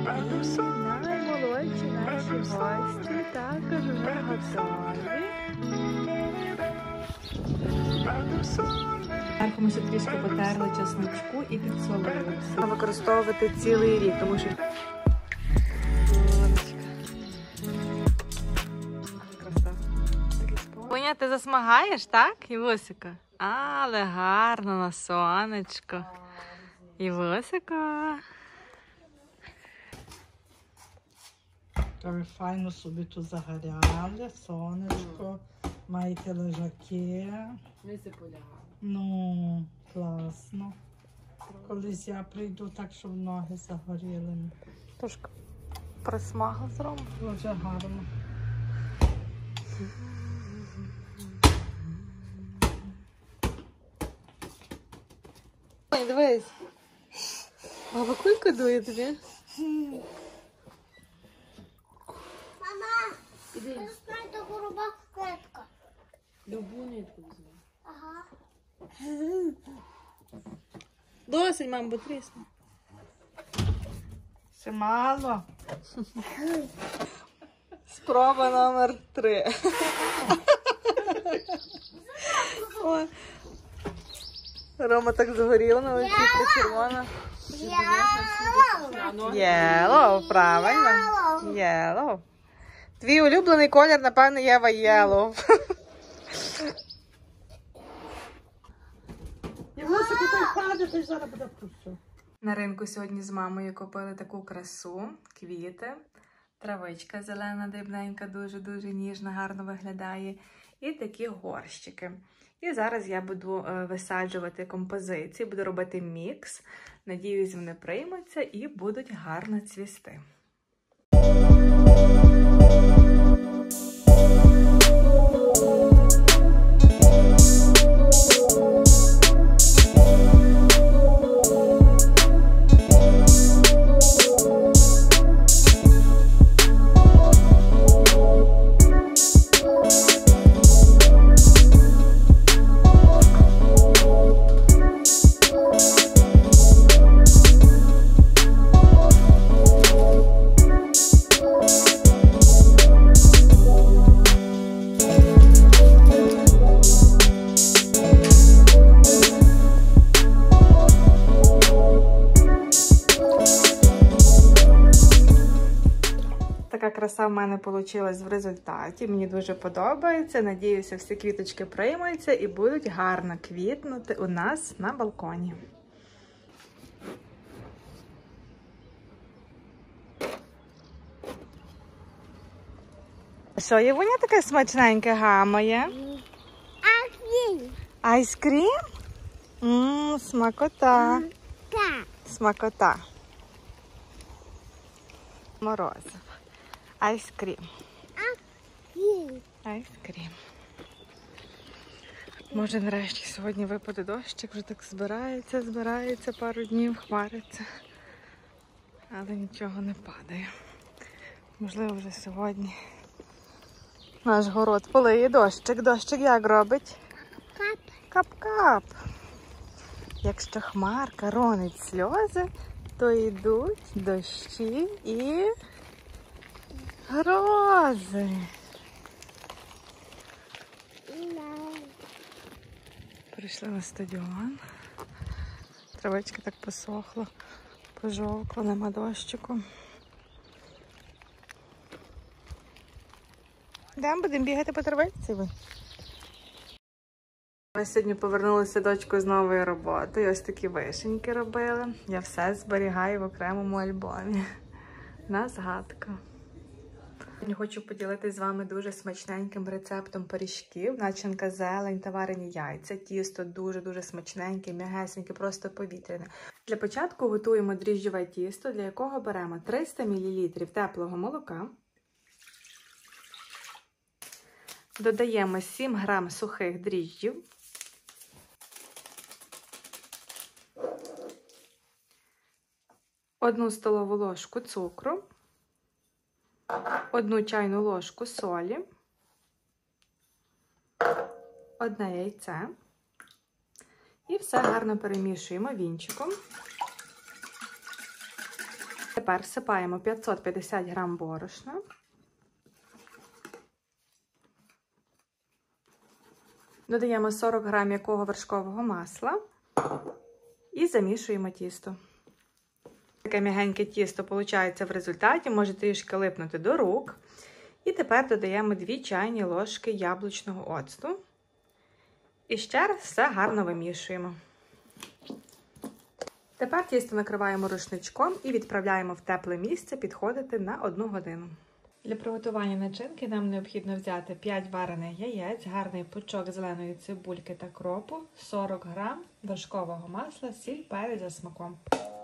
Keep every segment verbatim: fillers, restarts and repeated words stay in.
Наймолодші наші гості також вже готові. Зверху ми ще трішки потерли чесночку і підсолили. Використовувати цілий рік, тому що Буня, ти засмагаєш, так, Івусика? Але гарно на сонечко. Івусика. Ви файно собі тут загоряли, сонечко, маєте лежаки. Ми се полягали. Ну, класно. Колись я прийду так, щоб ноги загоріли. Трошки присмагла зробимо. Дуже гарно. Ой, дивись. Баба кулька дує тобі. Мама, знай таку рубаху клетка. Любу нитку візьми. Ага. Досить, мам, бо трісне. Це мало. Спроба номер три. Ой. Рома так загоріла, на личівка червона. Єлоу, правильно. Єлоу. Твій улюблений колір, напевно, Єва Єлоу. Євусику, так падати, зараз буде вкусу. На ринку сьогодні з мамою купили таку красу, квіти, травичка зелена, дрібненька, дуже-дуже ніжна, гарно виглядає. І такі горщики. І зараз я буду висаджувати композиції, буду робити мікс. Надіюсь, вони приймуться і будуть гарно цвісти. Така краса в мене вийшла в результаті. Мені дуже подобається. Надіюся, всі квіточки приймуться і будуть гарно квітнути у нас на балконі. Що, Євуня таке смачненьке гамає? Айскрім. Айскрім? Ммм, смакота. Так. Смакота. Морозиво. Айскрім. Айскрім. Айскрім. Може, нарешті сьогодні випаде дощик, вже так збирається, збирається, пару днів хмариться. Але нічого не падає. Можливо, вже сьогодні наш город полиє дощик. Дощик як робить? Кап. Кап-кап. Якщо хмарка ронить сльози, то йдуть дощі і грози. Прийшли на стадіон. Травичка так посохла, пожовкла, нема дощику. Йдемо, будемо бігати по травичці. Ми сьогодні повернулися дочкою з нової роботи. І ось такі вишеньки робили. Я все зберігаю в окремому альбомі. На згадку. Сьогодні хочу поділитися з вами дуже смачненьким рецептом пиріжків. Начинка зелень та варені яйця. Тісто дуже-дуже смачненьке, м'ягесеньке, просто повітряне. Для початку готуємо дріжджове тісто, для якого беремо триста мілілітрів теплого молока. Додаємо сім грам сухих дріжджів. Одну столову ложку цукру. Одну чайну ложку солі, одне яйце і все гарно перемішуємо вінчиком. Тепер всипаємо п'ятсот п'ятдесят грам борошна. Додаємо сорок грам м'якого вершкового масла і замішуємо тісто. Таке м'ягеньке тісто виходить в результаті, може трішки липнути до рук. І тепер додаємо дві чайні ложки яблучного оцту. І ще раз все гарно вимішуємо. Тепер тісто накриваємо рушничком і відправляємо в тепле місце підходити на одну годину. Для приготування начинки нам необхідно взяти п'ять варених яєць, гарний пучок зеленої цибульки та кропу, сорок грам вершкового масла, сіль, перець за смаком.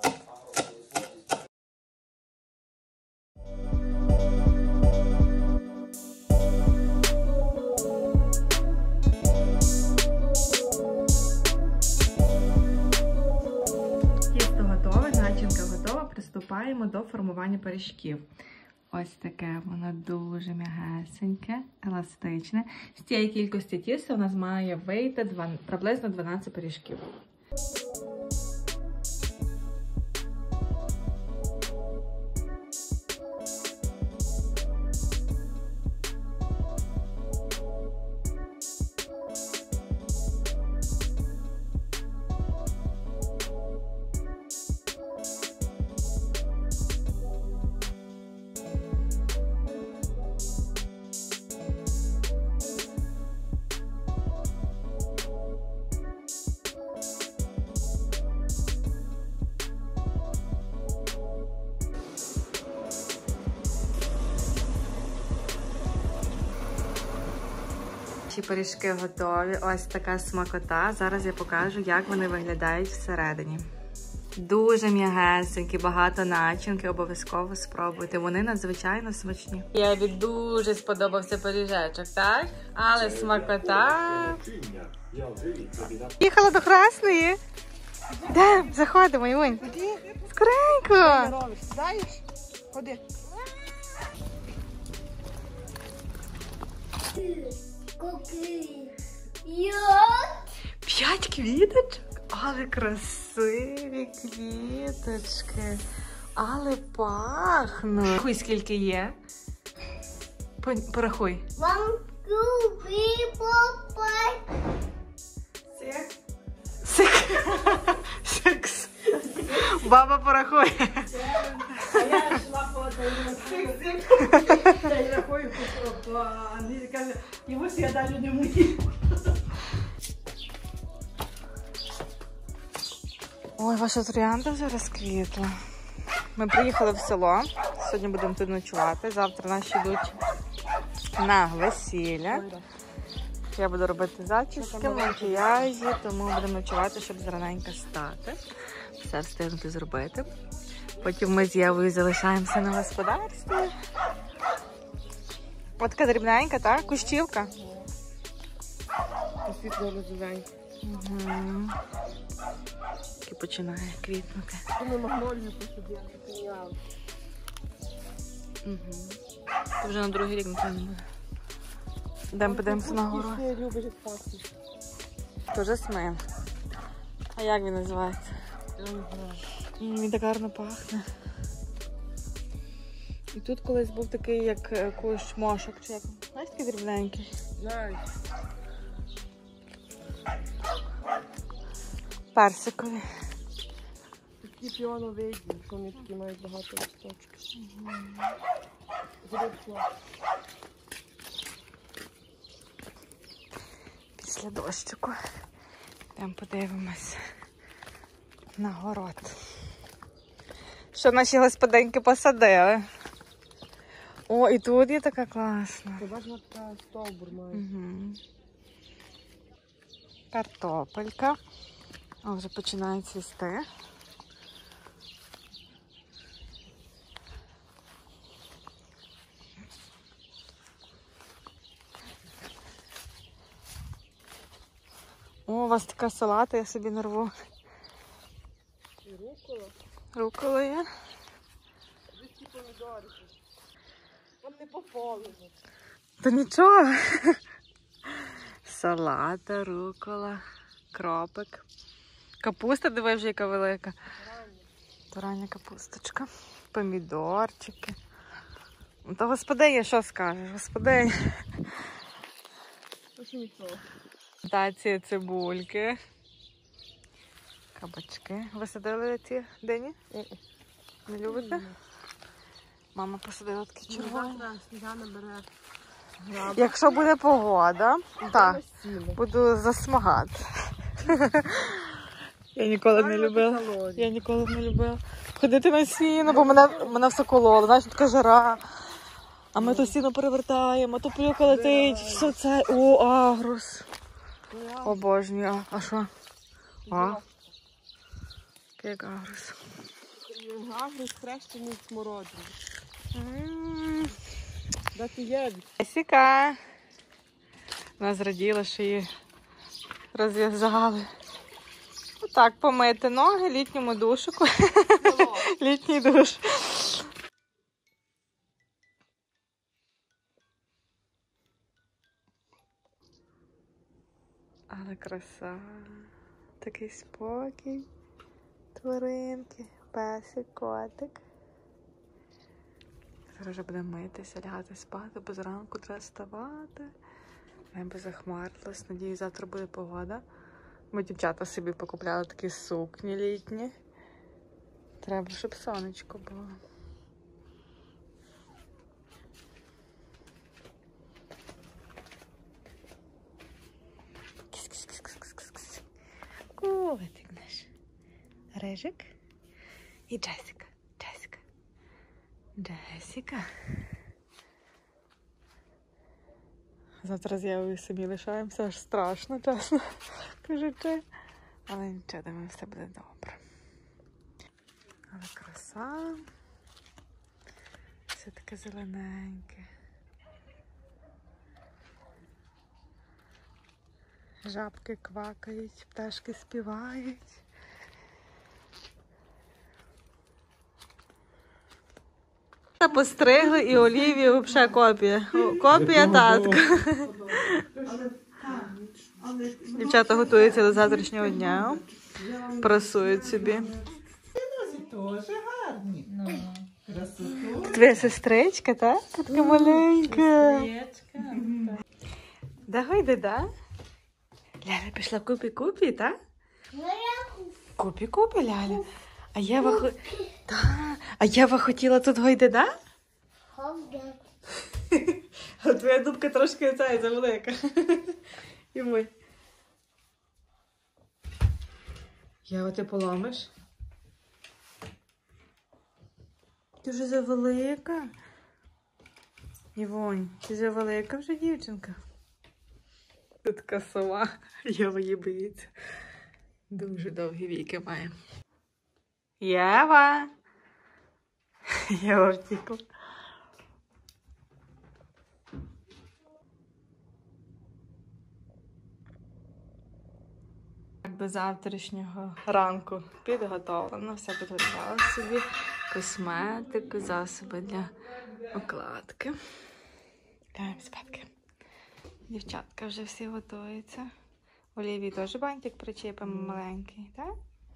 Тісто готове, начинка готова, приступаємо до формування пиріжків. Ось таке воно дуже м'ягесеньке, еластичне. З цієї кількості тіста у нас має вийти приблизно дванадцять пиріжків. Наші пиріжки готові. Ось така смакота. Зараз я покажу, як вони виглядають всередині. Дуже м'ягесенькі, багато начинки, обов'язково спробуйте. Вони надзвичайно смачні. Єві дуже сподобався пиріжечок, так? Але смакота. Їхала до Красної. Де? Заходимо, Івонь. Скоренько. Знаєш? Ходи. П'ять квіточок? Але красиві квіточки. Але пахнуть. Порахуй, скільки є. Порахуй. One, two, three, four, five. Six. Six. Six. Баба порахує. А я йшла по я рахую по англійськи, каже, і ось я далі не вмію. Ой, ваша троянда вже розквітла. Ми приїхали в село. Сьогодні будемо тут ночувати. Завтра наші йдуть на весілля. Я буду робити зачіски, макіяжі, тому будемо ночувати, щоб зраненько стати. Все встигнути зробити. Потім ми з Євою залишаємося на господарстві. Ось така дрібненька, так? Кущівка. Світло розовеньке. Угу. І починає квітнути. Ми магнолію посадили, підняли. Угу. Це вже на другий рік нічого не буде. Йдемо подивимося на гору. Ти любиш як пахне. То жасмин. А як він називається? Я не знаю. М, Він так гарно пахне. І тут колись був такий, як е, кущ мошок, чи як. Знаєш, такий дрібненький. Знаю. Персикові. Такі піоновидні, що вони такі мають багато листочків. Зрібно. Після дощику. Йдемо подивимось на город. Що наші господинки посадили. О, і тут є така класна. Ти бачиш, така стовбур має. Угу. Картопелька. О, вже починає цвісти. О, у вас така салата, я собі нарву. І рукола. Рукола є. Ось ці помідори. Там не пополено. Та нічого. Салата, рукола, кропик. Капуста, диви вже яка велика. Рання. То рання капусточка. помідорчики. Та господиня, що скажеш? Господиня. Ось нічого. Та ці цибульки. Кабачки. Ви садили ці дині? Не любите? Мама посадила такі червоні. Завтра Сніжана бере. Якщо буде погода, так, Сіли. буду засмагати. Я ніколи не любила. Калорії. Я ніколи не любила ходити на сіно, бо мене, мене все кололо. Знаєш, така жара. А ми то сіно перевертаємо, то плюка летить, все це. О, агрус. Обожнюю. А що? А? Як агрус. Агрус хрещений смородині. М. Де ти є? Есіка. Вона зраділа, що її розв'язали. Отак, помити ноги, літньому душику. Літній душ. Але краса. Такий спокій. Тваринки, песик, котик. Зараз вже будемо митися, лягати спати, бо зранку треба вставати. Небо захмарилось, надію, завтра буде погода. Ми дівчата собі покупляли такі сукні літні. Треба, щоб сонечко було. Кіс-кіс-кіс-кіс-кіс-кіс. Котик наш. Рижик і Джесіка. Джесіка. Джесіка. Завтра з Євою самі лишаємося, аж страшно, чесно кажучи. Але нічого, думаю, все буде добре. Але краса. Все таке зелененьке. Жабки квакають, пташки співають. Постригли і Олівії взагалі копія. Копія татка. Дівчата готуються до завтрашнього дня. Прасують собі. Дуже гарні. Твоя сестричка, так? Така маленька. Да, гойде, да? Ляля пішла в купі-купі, так? Купі-купі, Ляля. А Єва, хо... да. А Єва хотіла тут гойде, да? А твоя дубка трошки ця завелика. І мой. Єва, ти поламиш? Ти вже завелика. Івонь, ти завелика вже дівчинка. Ти така сова. Єва її боїться. Дуже довгі віки має. Єва! Єва втікла. До завтрашнього ранку підготовлено, все підготувала собі, косметику, засоби для укладки. Ляємо спадки. Дівчатка вже всі готуються. Олівії теж бантик причепимо маленький, так?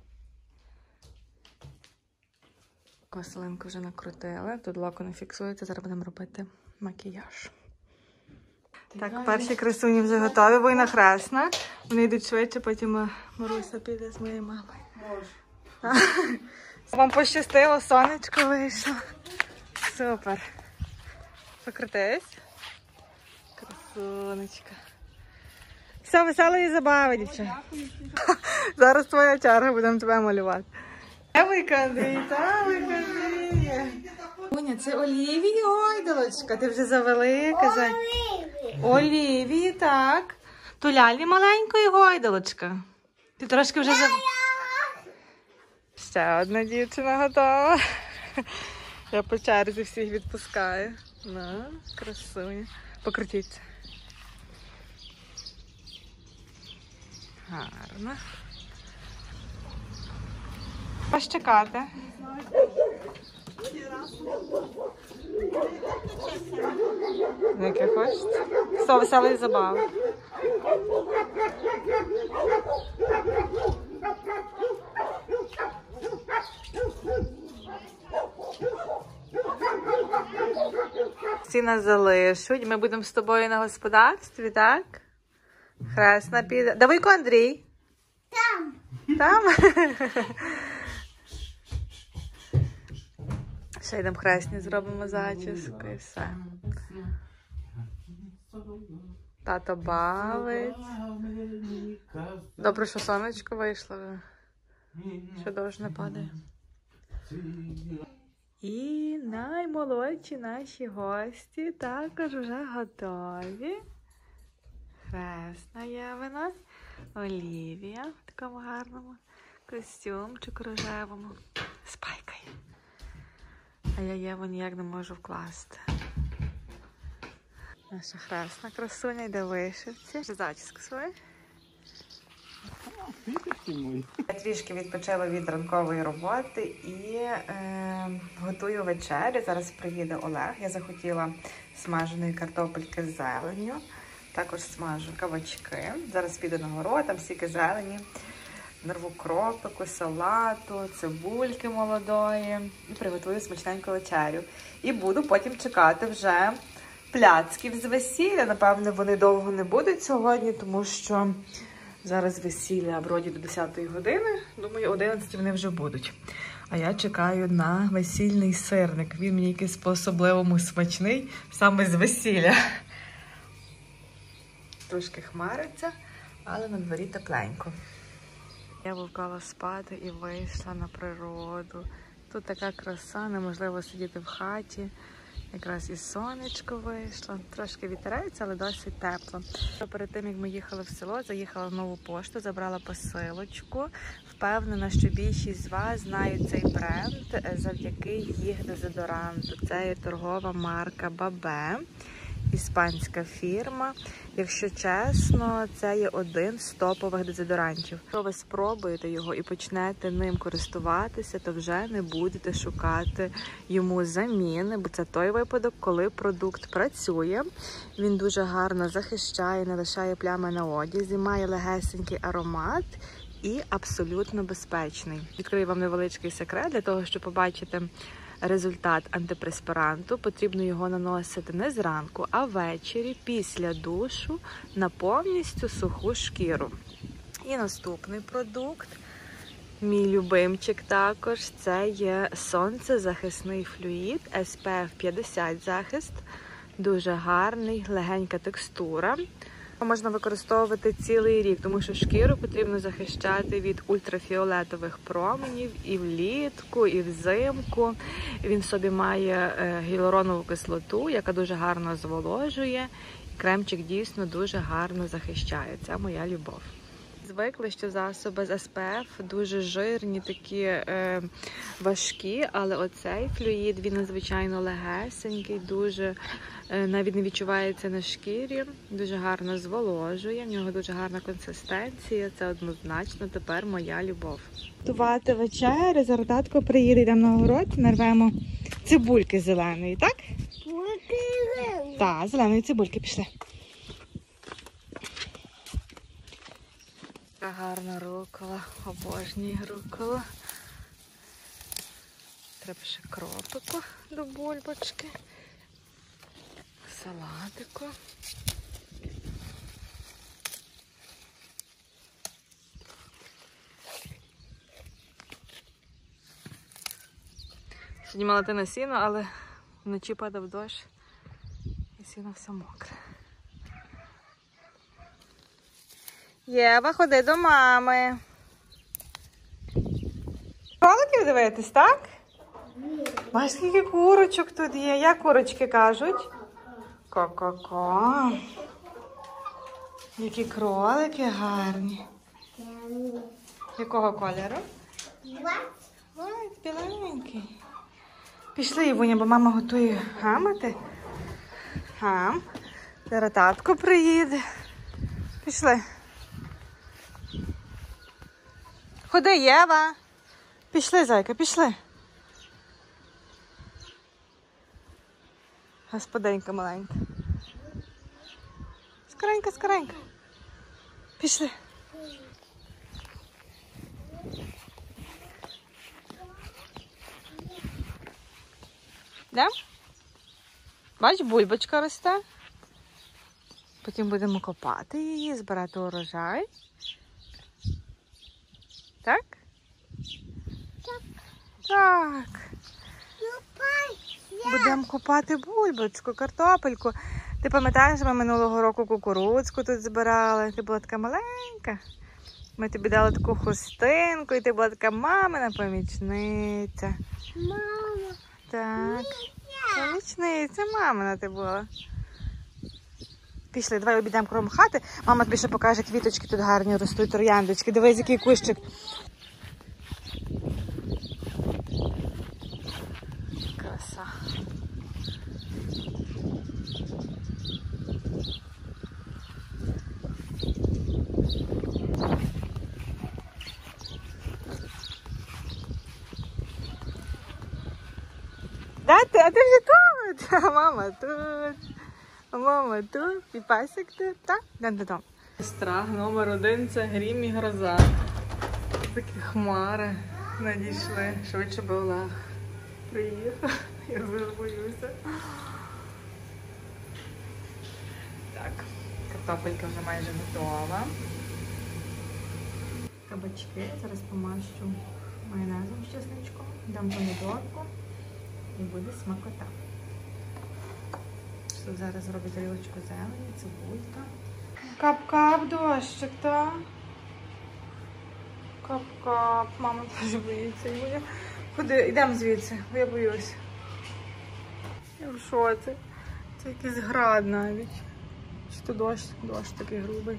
Кослинку вже накрутили, тут локо не фіксується, зараз будемо робити макіяж. Так, перші красуні вже готові, бо і на хресна. Вони йдуть швидше, потім Маруся піде з моєю мамою. Вам пощастило, сонечко вийшло. Супер. Покрутись. Красунечка. Все, веселої забави, дівчата. Зараз твоя черга, будемо тебе малювати. Евика, Андрій, та Евика, Андрій. Уня, це Олівії гойдалочка, ти вже завелика. Олівії, так. То Лялі маленької гойдалочка. Ти трошки вже зав... Ще одна дівчина готова. Я по черзі всіх відпускаю. Ну, красуня. Покрутіться. Гарно. Ось чекати. Яке хочете? Все, веселої забави. всі нас залишуть. Ми будемо з тобою на господарстві, так? Хресна піде. Давайко, Андрій. Там. Там? Ще йдемо хресні, зробимо зачіску і все. Тато бавить. Добре, що сонечко вийшло. Що дощ не падає. І наймолодші наші гості також вже готові. Хресна є в нас. Олівія в такому гарному костюмчику рожевому. Спайкає. А я Єву ніяк не можу вкласти. Наша хресна красуня йде в вишивці. Зачіску свою. Я трішки відпочила від ранкової роботи і е, готую вечерю. Зараз приїде Олег. Я захотіла смаженої картопельки з зеленню. Також смажу кабачки. Зараз піду на город, там стільки зелені. Нарву кропику, салату, цибульки молодої. І приготую смачненьку вечерю. І буду потім чекати вже пляцків з весілля. Напевно, вони довго не будуть сьогодні, тому що зараз весілля вроді до десятої години. Думаю, о одинадцятій вони вже будуть. А я чекаю на весільний сирник. Він мені якийсь по-особливому смачний, саме з весілля. Трошки хмариться, але на дворі тепленько. Я вовкала спати і вийшла на природу. Тут така краса, неможливо сидіти в хаті. Якраз і сонечко вийшло. Трошки вітереється, але досить тепло. Перед тим, як ми їхали в село, заїхала в нову пошту, забрала посилочку. Впевнена, що більшість з вас знають цей бренд завдяки їх дезодоранту. Це є торгова марка Бабе. Іспанська фірма. Якщо чесно, це є один з топових дезодорантів. Якщо ви спробуєте його і почнете ним користуватися, то вже не будете шукати йому заміни, бо це той випадок, коли продукт працює. Він дуже гарно захищає, не лишає плями на одязі, має легесенький аромат і абсолютно безпечний. Відкрию вам невеличкий секрет для того, щоб побачити результат антипреспиранту. Потрібно його наносити не зранку, а ввечері після душу на повністю суху шкіру. І наступний продукт, мій любимчик також, це є сонцезахисний флюїд ес пе еф п'ятдесят захист. Дуже гарний, легенька текстура. Можна використовувати цілий рік, тому що шкіру потрібно захищати від ультрафіолетових променів і влітку, і взимку. Він в собі має гіалуронову кислоту, яка дуже гарно зволожує. Кремчик дійсно дуже гарно захищає. Це моя любов. Звикли, що засоби з ес пе еф дуже жирні, такі е, важкі, але оцей флюїд, він надзвичайно легесенький, дуже е, навіть не відчувається на шкірі, дуже гарно зволожує, в нього дуже гарна консистенція, це однозначно тепер моя любов. Готувати вечерю, зараз татко приїде, йдемо на город, нарвемо цибульки зеленої, так? Цибульки. Так, зеленої цибульки пішли. Гарна рукола, обожнюю руколу. Треба ще кропику до бульбочки, салатику. Сьогодні мала йти на сіно, але вночі падав дощ і сіно все мокре. Єва, ходи до мами. Кроликів дивитись, так? Бачиш, скільки курочок тут є. Як курочки кажуть? Ко-ко-ко. Які кролики гарні. Якого кольору? Ой, біленький. Пішли, Івуня, бо мама готує гамати. Гам. Зараз татко приїде. Пішли. Ходи, Єва. Пішли, зайка, пішли. Господинька маленька. Скоренько, скоренько. Пішли. Да? Бач, бульбочка росте. Потім будемо копати її, збирати урожай. Так? Так. Так. Купай. Будемо копати бульбочку, картопельку. Ти пам'ятаєш, ми минулого року кукурудзку тут збирали? Ти була така маленька. Ми тобі дали таку хустинку, і ти була така мамина помічниця. Мама. Так. Помічниця, мамина ти була. Пішли, давай обійдемо кругом хати. Мама тобі ще покаже, квіточки тут гарні ростуть, трояндочки. Дивись, який кущик. Краса. Да, ти, а ти вже тут, а мама тут, а мама тут, і пасик тут, так? Йдемо додому. Страх номер один – це грім і гроза. Такі хмари надійшли, швидше би Олег приїхав, я дуже боюся. Так, картопелька вже майже готова. Кабачки зараз помащу майонезом з чесничком, дам помідорку. І буде смакота. Тут зараз зроблю тарілочку зелені, цибулька. Кап-кап, дощик, так? Кап-кап. Мама теж боїться. Юля. Ходи, йдемо звідси, бо я боюсь. Я в шоці. Це якийсь град навіть. Чи то дощ, дощ такий грубий.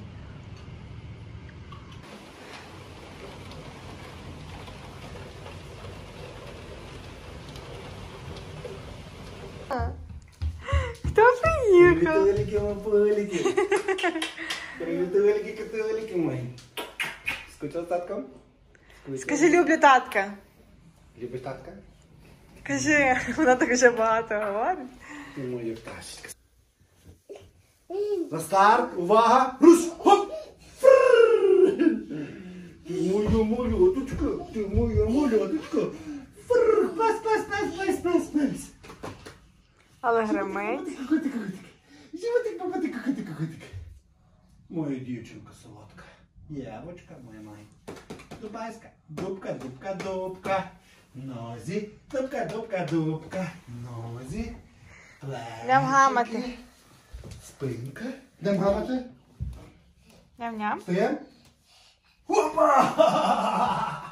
Хто приїхав? Привітулики, мапулики. Привітулики, катулики мої. Скучав з татком? Скажи, люблю татка. Любиш татка? Кажи, вона так вже багато говорить. Ти моя пташечка. На старт, увага, руш, хоп! Ти моя малюточка, ти моя малюточка. Пас, пас, пас, пас, пас, пас. Але гримить. Котик, котик. Животик, котик, котик, котик. Моя дівчинка солодка. Явочка моя май. Дубайська. Дубка, дубка, дубка. Нозі. Дубка, дубка, дубка. Нозі. Йдем гамати. Спинка. Йдем гамати. Ням-ням. Стоїм. Опа!